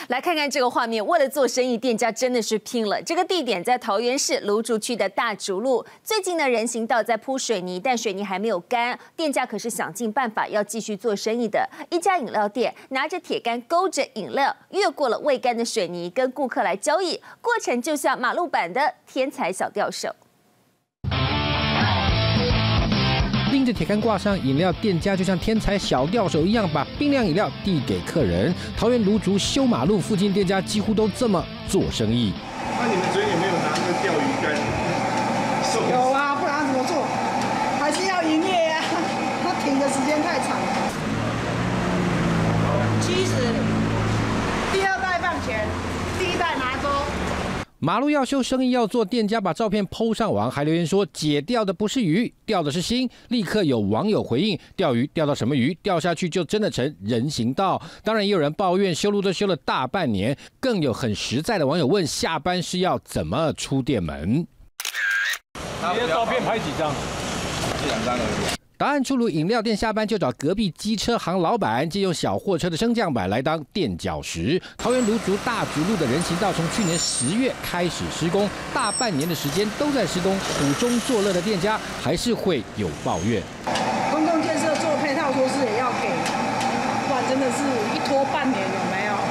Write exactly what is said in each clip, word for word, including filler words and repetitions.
来看看这个画面，为了做生意，店家真的是拼了。这个地点在桃园市芦竹区的大竹路，最近呢人行道在铺水泥，但水泥还没有干，店家可是想尽办法要继续做生意的。一家饮料店拿着铁杆勾着饮料，越过了未干的水泥，跟顾客来交易，过程就像马路版的天才小钓手。 拎着铁杆挂上饮料，店家就像天才小钓手一样，把冰凉饮料递给客人。桃园芦竹修马路附近店家几乎都这么做生意。 那你们昨天有没有拿那个钓鱼竿？ 有啊，不然怎么做？还是要营业呀、啊，它停的时间太长。七十，第二袋放钱，第一袋拿走。 马路要修，生意要做，店家把照片 po 上网，还留言说解钓的不是鱼，钓的是心。立刻有网友回应：钓鱼钓到什么鱼？钓下去就真的成人行道。当然也有人抱怨修路都修了大半年，更有很实在的网友问：下班是要怎么出店门？ 你的照片拍几张？一两张而已。 答案出炉，饮料店下班就找隔壁机车行老板，借用小货车的升降板来当垫脚石。桃园芦竹大竹路的人行道从去年十月开始施工，大半年的时间都在施工，苦中作乐的店家还是会有抱怨。 公共建设做配套措施也要给，不然真的是一拖半年，有没有？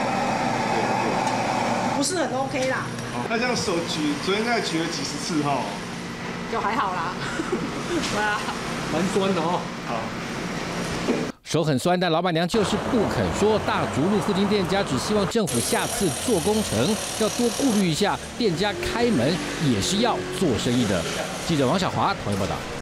不是很 OK 啦。 那这样手举，昨天大概举了几十次哈？ 就还好啦。对啊。 蛮酸的哦。好， 手很酸，但老板娘就是不肯说。大竹路附近店家只希望政府下次做工程要多顾虑一下，店家开门也是要做生意的。记者王小华，台湾报道。